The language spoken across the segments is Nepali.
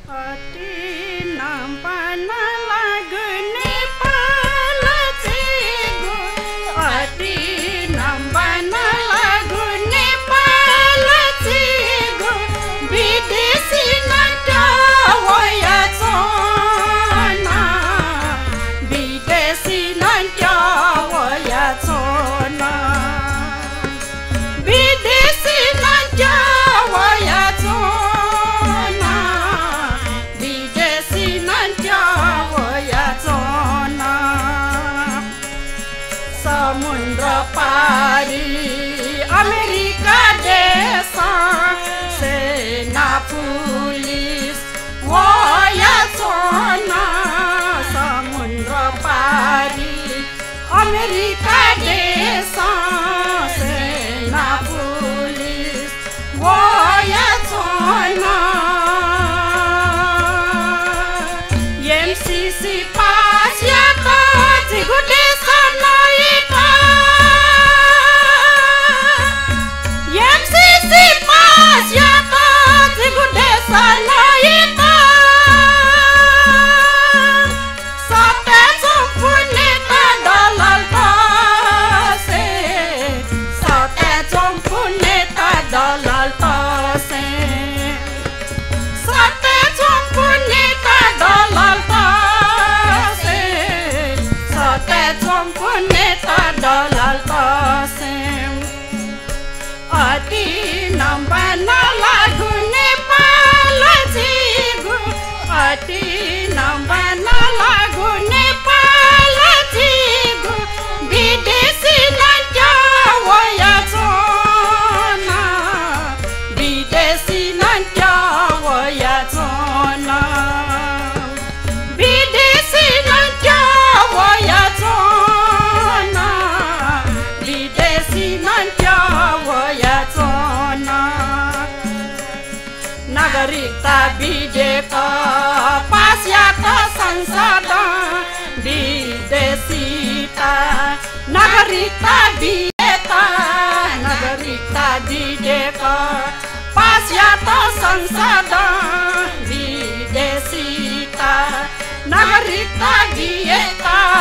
अमेरिका देश सेना पुलिस वया सोना समुद्र पारी अमेरिका देश सेना पुलिस वया सोना एमसीसी पास या तो जिगुटे नागरिकता विधेयक पास या तो संसद विदेशिता नागरिकता विधेयक पास या तो संसद विदेशिता नागरिकता विधेयक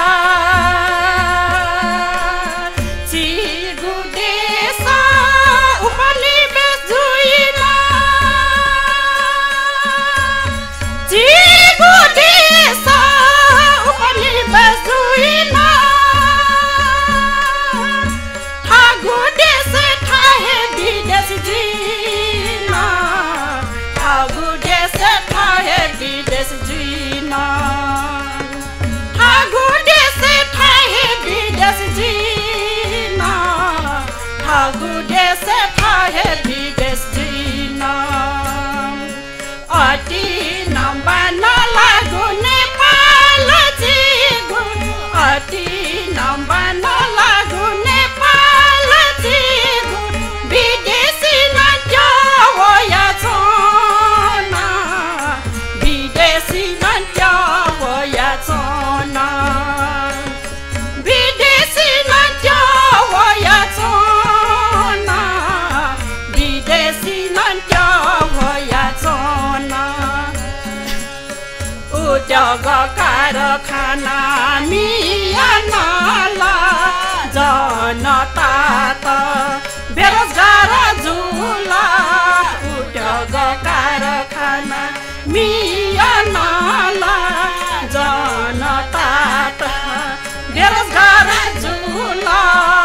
उद्योग कारखाना मियानाला जनता त बेरोजगार झुला उद्योग कारखाना मियानाला जनता त बेरोजगार झुला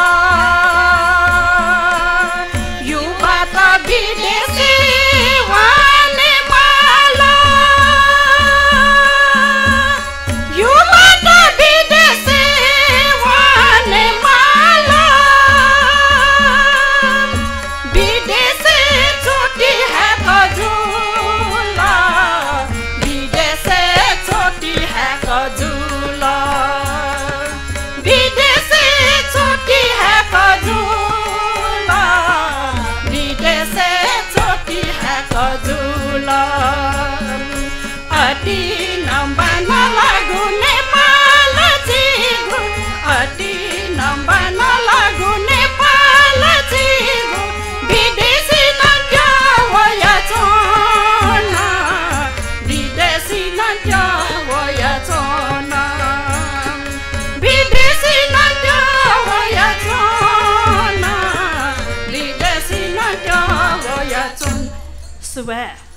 युवा त विदेशी 叫我也做呢，比的是那叫我也做呢，比的是那叫我也做，是喂。